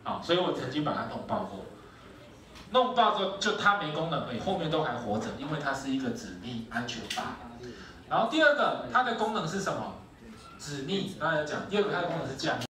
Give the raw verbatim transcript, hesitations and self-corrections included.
好，所以我曾经把它弄爆过。弄爆之后，就它没功能而已，后面都还活着，因为它是一个指密安全阀。然后第二个，它的功能是什么？指密，刚才讲，第二个它的功能是降。